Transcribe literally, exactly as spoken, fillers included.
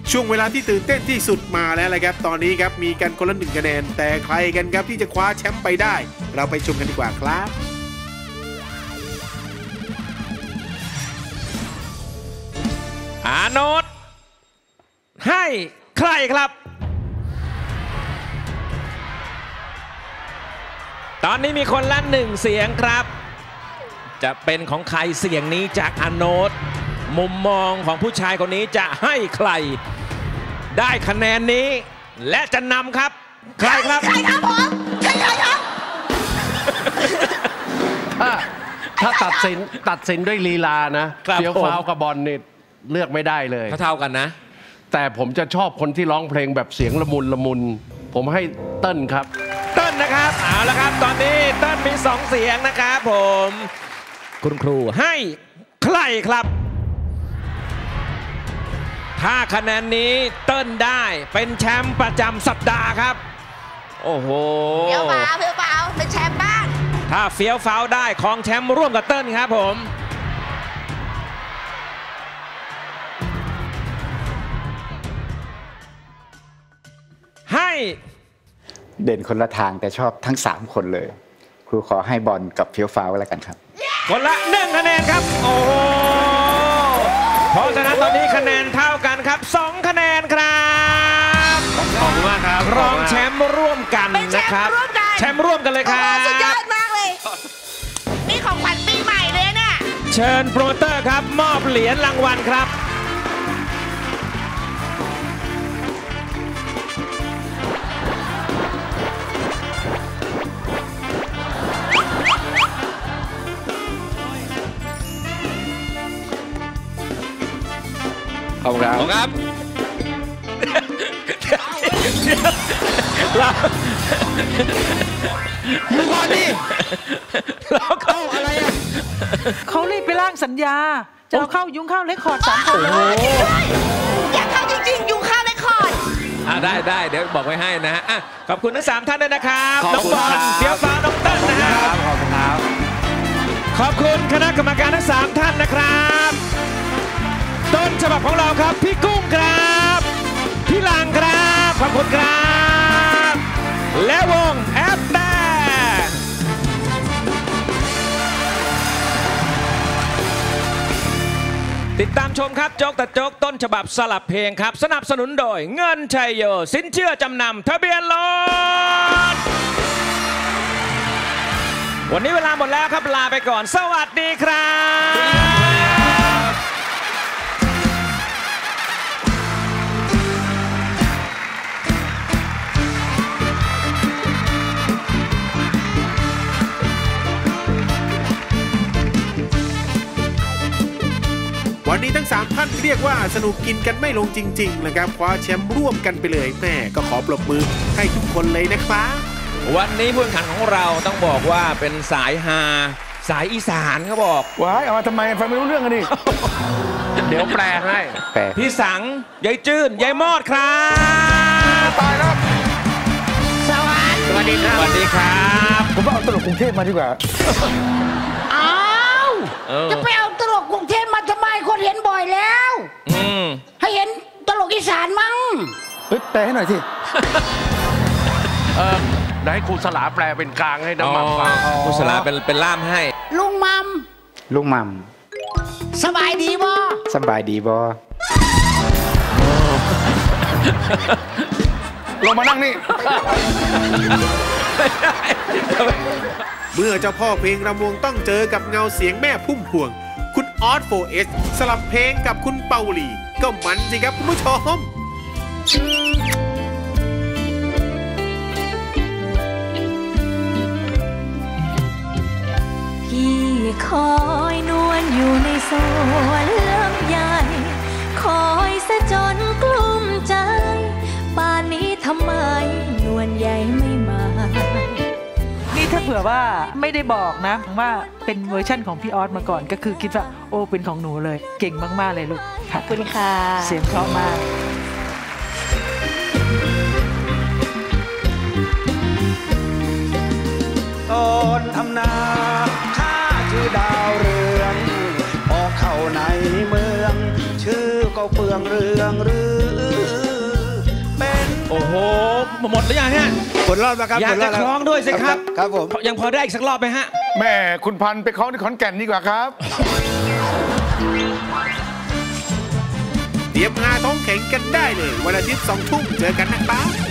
ช่วงเวลาที่ตื่นเต้นที่สุดมาแล้วเลยครับตอนนี้ครับมีกันคนละหนึ่งคะแนนแต่ใครกันครับที่จะคว้าแชมป์ไปได้เราไปชมกันดีกว่าครับอาโนตให้ใครครับตอนนี้มีคนละหนึ่งเสียงครับจะเป็นของใครเสียงนี้จากอาโนตมุมมองของผู้ชายคนนี้จะให้ใครได้คะแนนนี้และจะนำครับใครครับใครครับผมใครครับถ้าถ้าตัดสินตัดสินด้วยลีลานะเฟี้ยวฟ้าวกับบอลนี่เลือกไม่ได้เลยเท่ากันนะแต่ผมจะชอบคนที่ร้องเพลงแบบเสียงละมุนละมุนผมให้เติ้ลครับเติ้ลนะครับเอาละครับตอนนี้เติ้ลมีสองเสียงนะครับผมคุณครูให้ใครครับถ้าคะแนนนี้เติ้ลได้เป็นแชมป์ประจำสัปดาห์ครับโอ้โหเฟี้ยวฟ้าวเฟี้ยวฟ้าวเป็นแชมป์บ้างถ้าเฟี้ยวฟ้าวได้ครองแชมป์ร่วมกับเติ้ลครับผมให้เด่นคนละทางแต่ชอบทั้งสามคนเลยครูขอให้บอลกับเฟี้ยวฟ้าวแล้วกันครับคนละหนึ่งคะแนนครับโอ้โหเพราะฉะนั้นตอนนี้คะแนนเท่ากันครับสองคะแนนครับขอบคุณมากครับรองแชมป์ร่วมกันนะครับแชมป์ร่วมกันเลยครับสุดยอดมากเลยนี่ของขวัญปีใหม่เลยเนี่ยเชิญโปรโมเตอร์ครับมอบเหรียญรางวัลครับขอบคุณครับครับมึงก่อนดิเราเข้าอะไรอ่ะเขารีบไปร่างสัญญาจะเอาเข้ายุ้งเข้าเรคคอร์ดสามคนเลยอยากเข้าจริงๆยุ้งเข้าเรคคอร์ดอ่าได้ได้เดี๋ยวบอกไว้ให้นะฮะขอบคุณทั้งสามท่านด้วยนะครับน้องบอลเฟี้ยวฟ้าวน้องเติ้ลนะครับขอบคุณครับขอบคุณคณะกรรมการทั้งสามท่านนะครับต้นฉบับของเราครับพี่กุ้งครับพี่ลังครับขอบคุณครับและวงแอปแต่ติดตามชมครับโจ๊กแต่โจ๊กต้นฉบับสลับเพลงครับสนับสนุนโดยเงินชัยโยสินเชื่อจำนำทะเบียนรถวันนี้เวลาหมดแล้วครับลาไปก่อนสวัสดีครับวันนี้ทั้งสามท่านเรียกว่าสนุกกินกันไม่ลงจริงๆนะครับคว้าแชมป์ร่วมกันไปเลยแม่ก็ขอปรบมือให้ทุกคนเลยนะครับวันนี้ผู้แข่งขันของเราต้องบอกว่าเป็นสายฮาสายอีสานเขาบอกว้ายเอามาทำไมฟังไม่รู้เรื่องกันดิเดี๋ยวแปลให้พี่สังยายจื้นยายมอดครับตายแล้วสวัสดีสวัสดีครับผมว่าเอาตลกกรุงเทพมาดีกว่าอ้าวจะไปเอาตลกกรุงเทพมาทำไมคนเห็นบ่อยแล้วให้เห็นตลกอีสานมั้งเฮ้ยแปลให้หน่อยสิเออได้ครูสลาแปลเป็นกลางให้น้ำมันฟังครูสลาเป็นเป็นล่ามให้ลุงมัมลุงมัมสบายดีบ่สบายดีบ่ลงมานั่งนี่เมื่อเจ้าพ่อเพลงรำวงต้องเจอกับเงาเสียงแม่พุ่มพวงคุณออส โฟร์ เอส สลับเพลงกับคุณเปาลีก็มันสิครับคุณผู้ชมพี่คอยนวลอยู่ในสวนลำใหญ่คอยซะจนกลุ้มใจป่านนี้ทำไมนวลใหญ่ไม่มานี่ถ้าเผื่อว่าไม่ได้บอกนะว่าเป็นเวอร์ชั่นของพี่ออสมาก่อนก็คือคิดว่าโอ้เป็นของหนูเลยเก่งมากๆเลยลูกขอบคุณค่ะเสียงเพราะมากต้นทำนาข้าชื่อดาวเรืองออกเข้าในเมืองชื่อก็เฟืองเรืองรือโอ้โหหมดหรือยังฮะผลรอบนะครับอยากจะคล้องด้วยสิครับครับผมยังพอได้อีกสักรอบไหมฮะแม่คุณพันธุ์ไปคล้องที่ขอนแก่นดีกว่าครับเตรียมหาท้องแข็งกันได้เลยวันอาทิตย์สองทุ่มเจอกันนะครับ